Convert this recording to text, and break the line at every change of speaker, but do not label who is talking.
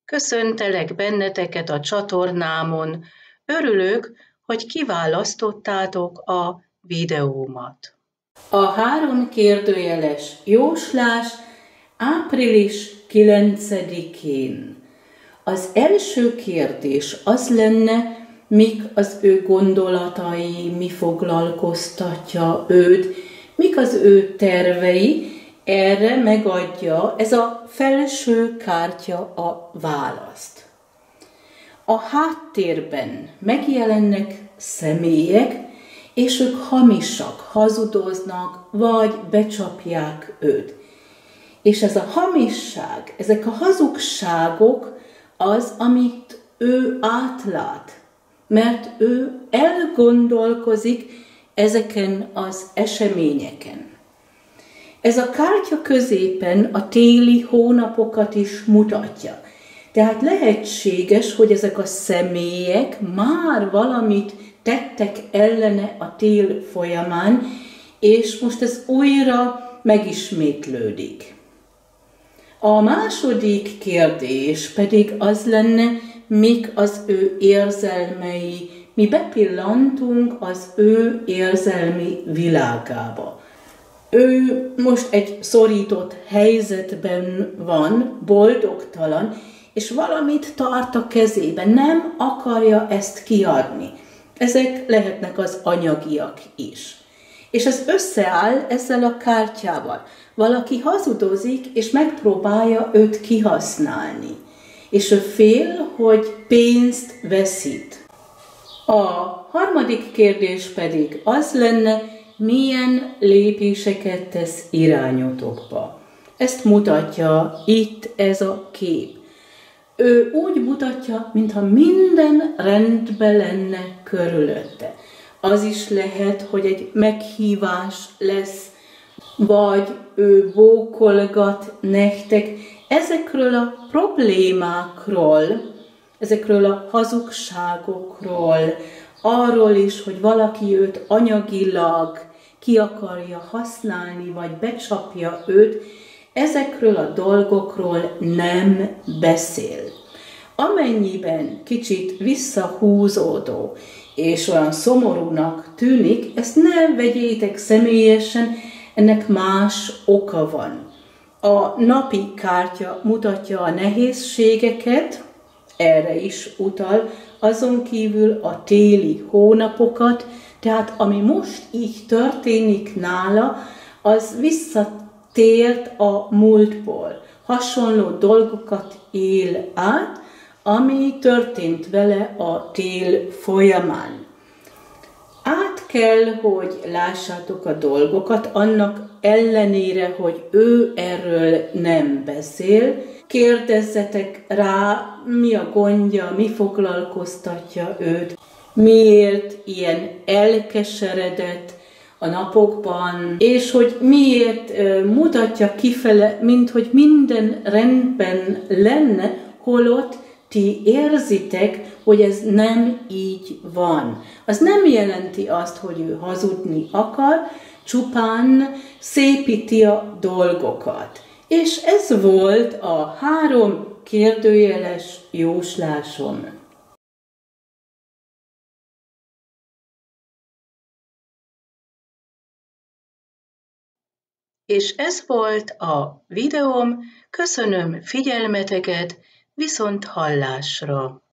Köszöntelek benneteket a csatornámon. Örülök, hogy kiválasztottátok a videómat. A 3 kérdőjeles jóslás április 9-én. Az első kérdés az lenne, mik az ő gondolatai, mi foglalkoztatja őt, mik az ő tervei. Erre megadja ez a felső kártya a választ. A háttérben megjelennek személyek, és ők hamisak, hazudoznak, vagy becsapják őt. És ez a hamisság, ezek a hazugságok az, amit ő átlát, mert ő elgondolkozik ezeken az eseményeken. Ez a kártya középen a téli hónapokat is mutatja. Tehát lehetséges, hogy ezek a személyek már valamit tettek ellene a tél folyamán, és most ez újra megismétlődik. A második kérdés pedig az lenne, mik az ő érzelmei. Mi bepillantunk az ő érzelmi világába. Ő most egy szorított helyzetben van, boldogtalan, és valamit tart a kezében, nem akarja ezt kiadni. Ezek lehetnek az anyagiak is. És ez összeáll ezzel a kártyával. Valaki hazudozik, és megpróbálja őt kihasználni. És ő fél, hogy pénzt veszít. A harmadik kérdés pedig az lenne, milyen lépéseket tesz irányotokba. Ezt mutatja itt ez a kép. Ő úgy mutatja, mintha minden rendben lenne körülötte. Az is lehet, hogy egy meghívás lesz, vagy ő bókolgat nektek ezekről a problémákról, ezekről a hazugságokról, arról is, hogy valaki őt anyagilag ki akarja használni, vagy becsapja őt, ezekről a dolgokról nem beszél. Amennyiben kicsit visszahúzódó és olyan szomorúnak tűnik, ezt ne vegyétek személyesen, ennek más oka van. A napi kártya mutatja a nehézségeket, erre is utal, azon kívül a téli hónapokat, tehát ami most így történik nála, az visszatért a múltból. Hasonló dolgokat él át, ami történt vele a tél folyamán. Át kell, hogy lássátok a dolgokat, annak ellenére, hogy ő erről nem beszél. Kérdezzetek rá, mi a gondja, mi foglalkoztatja őt, miért ilyen elkeseredett a napokban, és hogy miért mutatja kifele, mint hogy minden rendben lenne, holott ti érzitek, hogy ez nem így van. Az nem jelenti azt, hogy ő hazudni akar, csupán szépíti a dolgokat. És ez volt a 3 kérdőjeles jóslásom. És ez volt a videóm, köszönöm figyelmeteket, viszont hallásra!